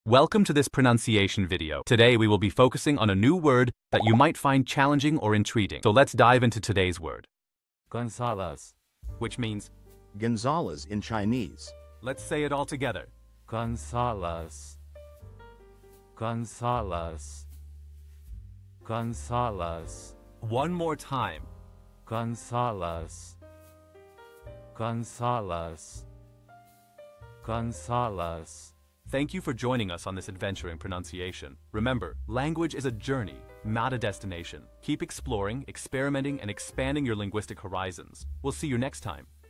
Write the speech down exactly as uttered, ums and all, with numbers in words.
Welcome to this pronunciation video. Today we will be focusing on a new word that you might find challenging or intriguing. So let's dive into today's word. Gonzalez. Which means, Gonzalez in Chinese. let's say it all together. Gonzalez. Gonzalez. Gonzalez. One more time. Gonzalez. Gonzalez. Gonzalez. Thank you for joining us on this adventure in pronunciation. Remember, language is a journey, not a destination. Keep exploring, experimenting, and expanding your linguistic horizons. We'll see you next time.